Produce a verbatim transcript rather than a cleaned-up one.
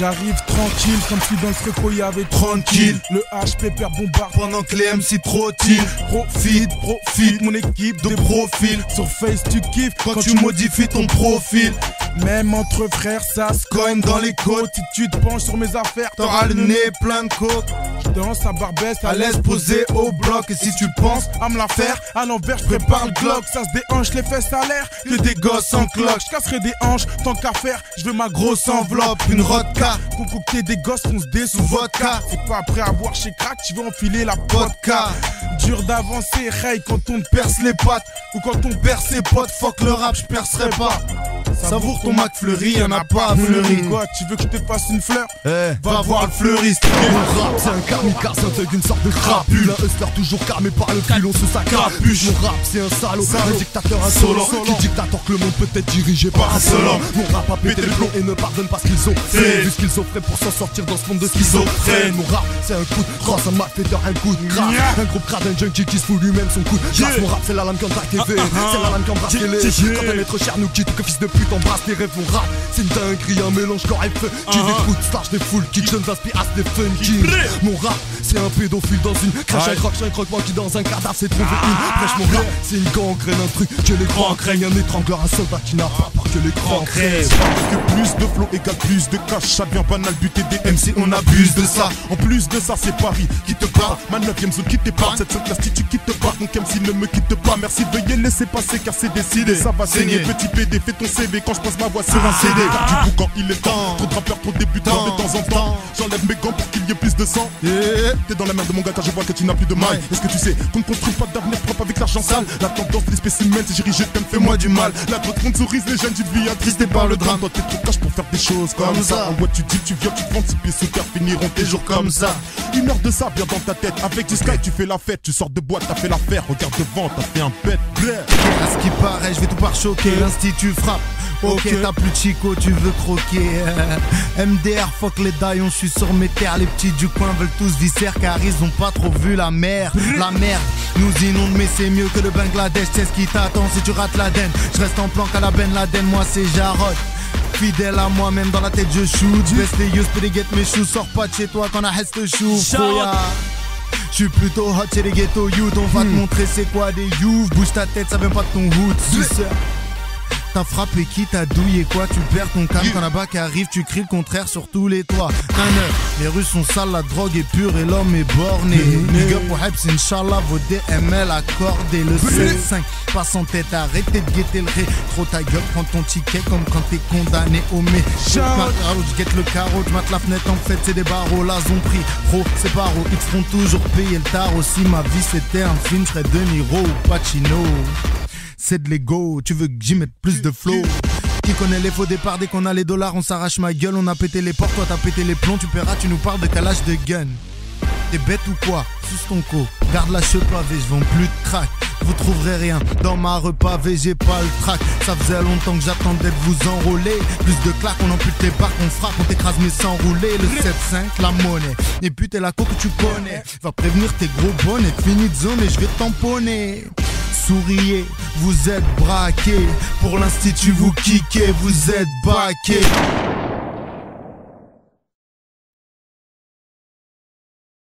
J'arrive tranquille, comme si dans le frico y avait tranquille. Le H P perd bombarde pendant que les M C trottillent. Profite, profite, mon équipe de profil. Sur Face tu kiffes quand, quand tu modifies ton profil. Même entre frères ça se cogne dans les côtes. Si tu te penches sur mes affaires, t'auras le nez plein de coke. J'danse à Barbès, à l'aise posé au bloc. Et si tu penses à me la faire, à l'envers j'prépare le Glock. Ça se déhanche, les fesses à l'air, que des gosses en cloque. J'casserai des hanches, tant qu'à faire, j'veux ma grosse enveloppe. Une vodka, concocter des gosses, fonce des sous vodka. C'est pas après avoir chez crack, tu veux enfiler la vodka. Dur d'avancer, hey, quand on te perce les pattes. Ou quand on perce ses potes, fuck le rap, j'percerai pas. Savoure ton Mac fleuri, y'en a pas à fleurir. Quoi, tu veux que je te fasse une fleur? Eh, va voir le fleuriste. Mon rap c'est un kamikaze, un thug, une sorte de crapule. Un hustler toujours calmé par le culon sous sa capuche. Mon rap c'est un salaud, un dictateur insolent qui dictateur que le monde peut être dirigé par un seul homme. Mon rap a pété le plomb et ne pardonne pas ce qu'ils ont fait. Vu ce qu'ils offraient pour s'en sortir dans ce monde de schizophrène. Mon rap c'est un coup de crosse, un malfaiteur, un coup de grave. Un groupe crade, un junkie qui se fout lui-même son coup de grâce. Mon rap c'est la lame qui embrasse tes veines, c'est la lame qui embrasse tes lèvres. Quand un être cher nous quitte, que fils de pute embrasse tes rêves. Mon rap c'est une dinguerie, un mélange corps et feu. Qui écoute, slash des foules, qui jeunes aspirent des funky. Mon rap c'est un pédophile dans une crèche, un croque, un croque-moi qui dans un cadavre s'est trouvé une brèche. Mon rap c'est une gangrène, un truc que les grands craignent. Un étrangleur, un soldat qui n'a pas peur que les grands craignent. Que plus de flow égale plus de cash, ça devient banal, buter des M C, on abuse de ça. En plus de ça c'est Paris qui te parle, ma neuvième zone qui t'épargne. Cette seule classe qui te parle, donc M C ne me quitte pas. Merci veuillez laisser passer car c'est décidé. Ça va saigner, petit P D, fais ton C V quand je passe ma voix sur un C D. Du coup quand il est temps, trop de rappeurs, trop de débutants. De temps en temps, j'enlève mes gants pour qu'il y ait plus de sang. T'es dans la merde de mon gars car je vois que tu n'as plus de maille. Est-ce que tu sais qu'on ne construit pas d'avenir propre avec l'argent sale? La tendance des spécimens, c'est j'y t'aime, fais-moi du mal. La droite sponsorise les jeunes, tu te vis attristé par le drame. Toi t'es trop cash pour faire des choses comme, comme ça. En what tu dis, tu viens, tu te prends six pieds sous terre, finiront tes jours comme ça. Une heure de ça vient dans ta tête, avec du sky tu fais la fête. Tu sors de boîte, t'as fait l'affaire, regarde devant, t'as fait un bête. À ce qui paraît, je vais tout par choquer. L'institut frappe. Ok, okay. T'as plus de chico, tu veux croquer. M D R, fuck les daillons, je suis sur mes terres. Les petits du coin veulent tous viscères car ils ont pas trop vu la mer. La merde nous inonde, mais c'est mieux que le Bangladesh. C'est ce qui t'attend si tu rates l'Aden. Je reste en planque à la Ben Laden, moi c'est Jarod. Fidèle à moi-même dans la tête je shoot. Je baisse les yeux, peux les get mes choux. Sors pas de chez toi quand la reste chou. Je suis plutôt hot chez les ghetto youth. On va hmm. te montrer c'est quoi des youths. Bouge ta tête, ça vient pas de ton hood. Suceur. T'as frappé qui, t'as douillé quoi? Tu perds ton calme quand la bac arrive, tu cries le contraire sur tous les toits. Les rues sont sales, la drogue est pure et l'homme est borné. Big up au Hypes, Inch'Allah, vos D M L accordés. Le C cinq passe en tête, arrêtez de guetter le ré. Trop ta gueule, prends ton ticket comme quand t'es condamné au mé. Je guette le carreau, je mate la fenêtre, en fait c'est des barreaux. Là ont pris, pro, c'est paro. Ils feront toujours payer le tarot. Si ma vie c'était un film, je serais De Niro ou Pacino. C'est de l'ego, tu veux que j'y mette plus de flow. Qui connaît les faux départs, dès qu'on a les dollars on s'arrache ma gueule. On a pété les portes, toi t'as pété les plombs. Tu paieras, tu nous parles de calage de gun. T'es bête ou quoi? Suce ton co, garde la cheveux pavée, je vends plus de crack. Vous trouverez rien dans ma repavée, j'ai pas le track. Ça faisait longtemps que j'attendais de vous enrôler. Plus de claques, on ampute les barres, on frappe, on t'écrase mais sans rouler. Le sept cinq, la monnaie, et puis t'es la co que tu connais. Va prévenir tes gros bonnets, fini de zone et je vais tamponner. Souriez, vous êtes braqués. Pour l'institut vous kickez, vous êtes baqués.